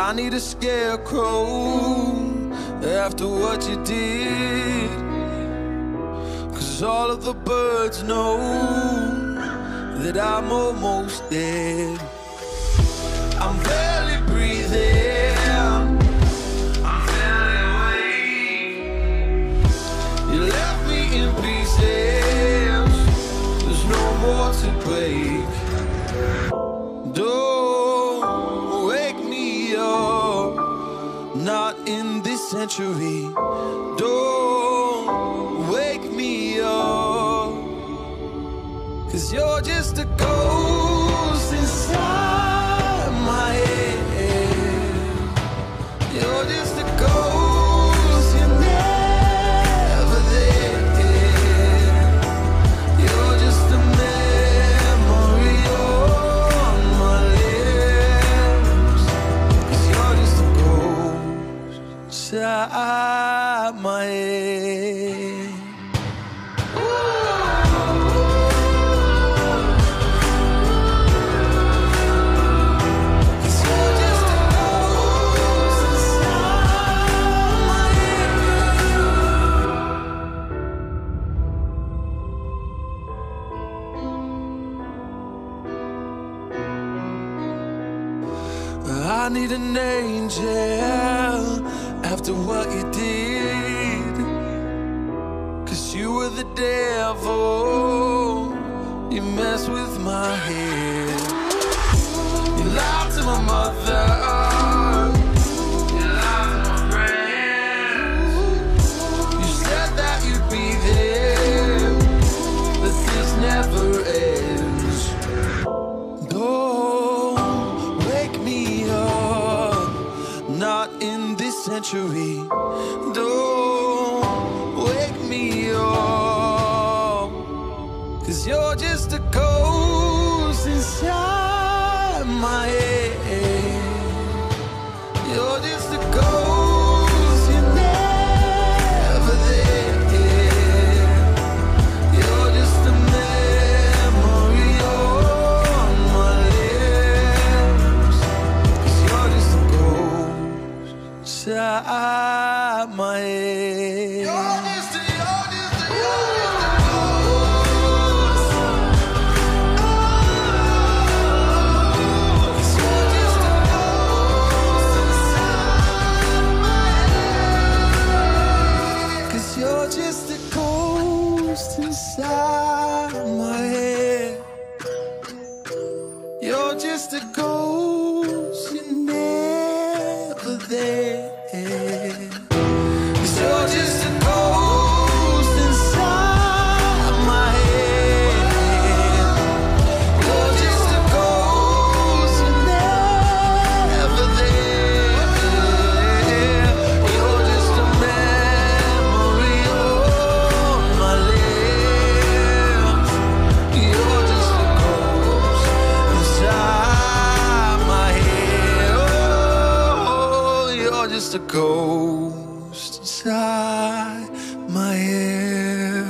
I need a scarecrow after what you did, 'cause all of the birds know that I'm almost dead. I'm barely breathing, I'm barely awake. You left me in pieces, there's no more to break. Don't wake me up, not in this century. Don't wake me up, 'cause you're just a ghost inside my head. You're just a ghost, you're never there. You're just a memory on my lips, 'cause you're just a ghost inside my head. I need an angel after what you did, 'cause you were the devil, you messed with my head. You lied to my mother, you lied to my friends. You said that you'd be there, but this never ends. Not in this century. Don't wake me up, 'cause you're just a ghost inside my head. You're just a ghost, you're never there. You're just a memory on my lips, 'cause you're just a ghost inside my head. You're just a ghost. You're just a ghost inside my head. 'Cause you're just a ghost inside my head. You're just a ghost, you're never there. 'Cause you're just a ghost inside my head. You're just a ghost, you're never there. You're just a memory on my lips. You're just a ghost inside my head. Oh, you're just a ghost inside my head.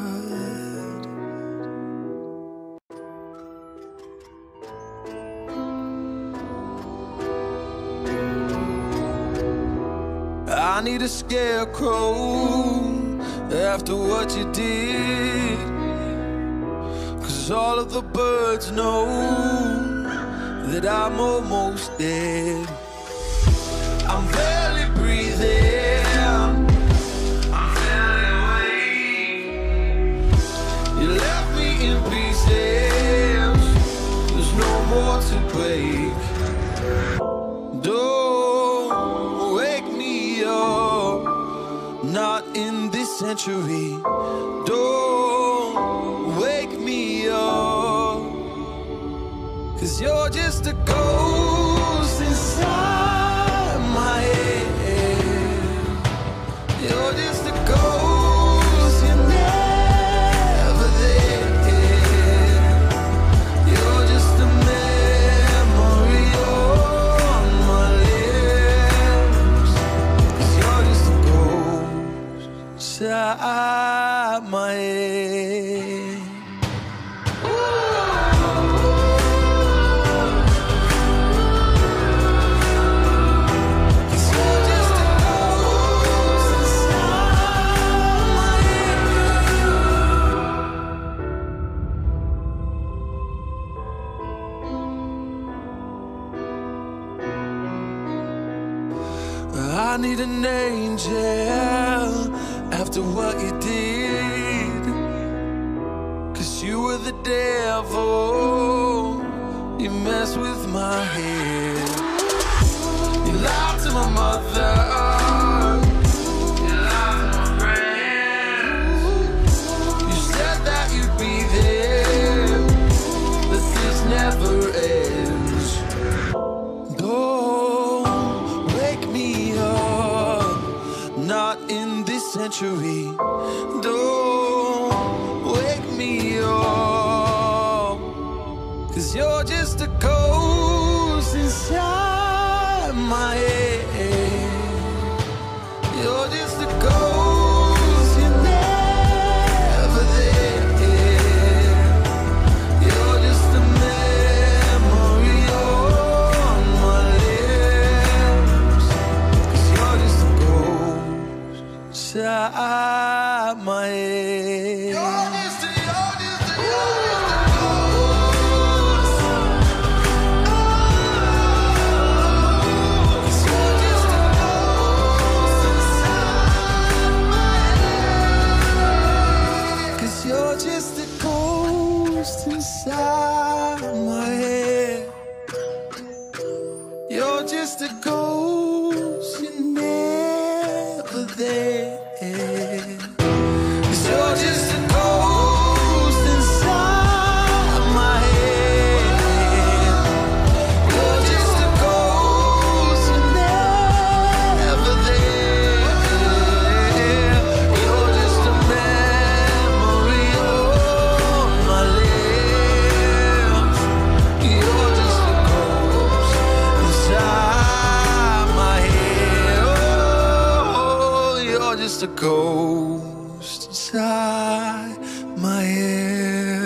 I need a scarecrow after what you did, 'cause all of the birds know that I'm almost dead. I'm barely breathing, I'm barely awake. You left me in pieces, there's no more to break. Don't wake me up, not in this century. Don't wake me up, 'cause you're just a ghost inside my head. You're just a ghost, you're never there. You're just a memory on my lips, 'cause you're just a ghost inside my head. need an angel after what you did. 'Cause you were the devil, you messed with my head. You lied to my mother, you lied to my friends. You said that you'd be there, but this never ends. Don't wake me up, not in this century. Don't wake me up, 'cause you're just a ghost inside my head. You're just a ghost, you're never there. You're just a memory on my lips. 'Cause you're just a ghost inside my head. You're just a ghost. You're just a ghost inside my head. You're just a ghost, you're never there. 'Cause you're just a ghost inside my head. You're just a ghost, you're never there. You're just a memory on my lips. You're just a ghost inside my head. Oh, you're just a ghost inside my head.